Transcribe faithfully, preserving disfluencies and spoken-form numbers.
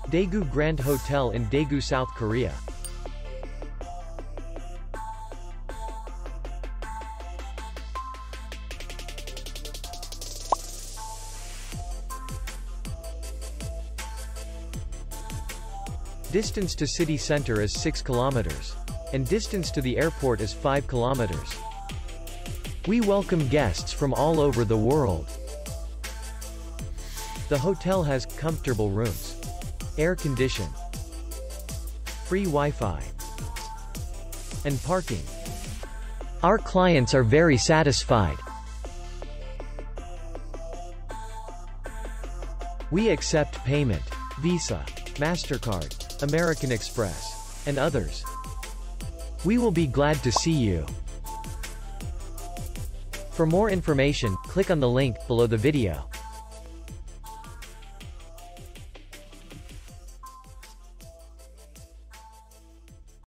Daegu Grand Hotel in Daegu, South Korea. Distance to city center is six kilometers. And distance to the airport is five kilometers. We welcome guests from all over the world. The hotel has comfortable rooms, air condition, free Wi-Fi, and parking. Our clients are very satisfied. We accept payment, Visa, MasterCard, American Express, and others. We will be glad to see you. For more information, click on the link below the video.